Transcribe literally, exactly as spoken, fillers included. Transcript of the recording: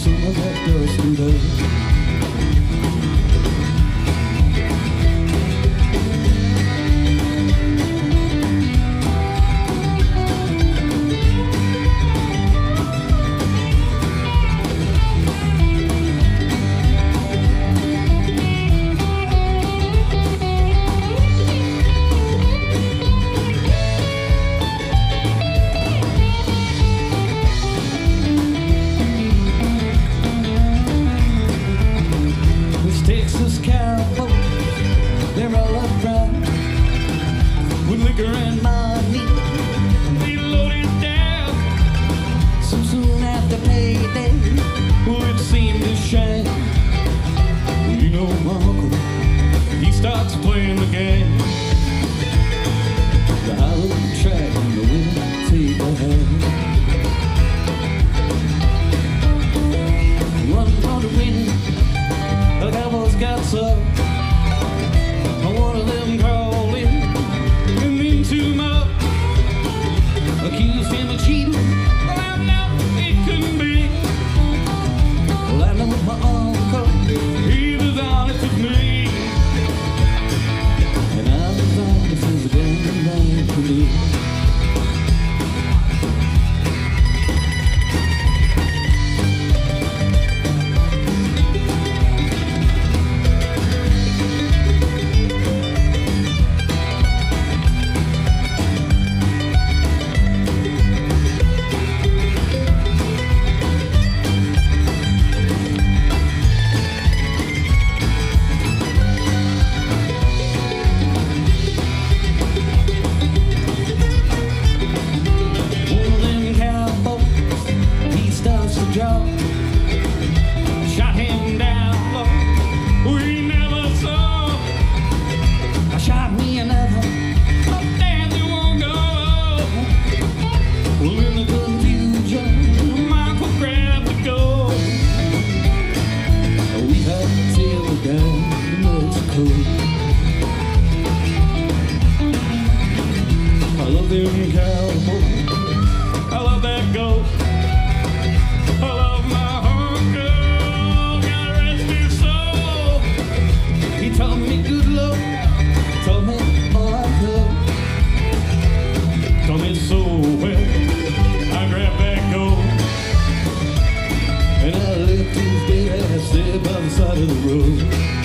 some of that dust and dust. Texas cowboys, they're all around with liquor and money. They loaded down. So soon after payday, well, it seemed to shine. You know, my uncle, he starts playing the game. The hollow track and the winner take the hand. One for the win. The Cowboys got so one of them crawled in and into my accused him of cheating. Well, I know it couldn't be. Well, I know my uncle, he was honest with me, and I was honest as a damn man could be. Shot him down low, we never saw. I shot me another, oh damn, you won't go. Well, in the confusion, Michael grabbed the gold. We had to sail down to Mexico. I love them cowboys, I love that gold. I love my uncle, God rest his soul. He taught me good love, taught me all I know. Taught me so well, I grabbed that gold, and I left his dead ass there by the side of the road.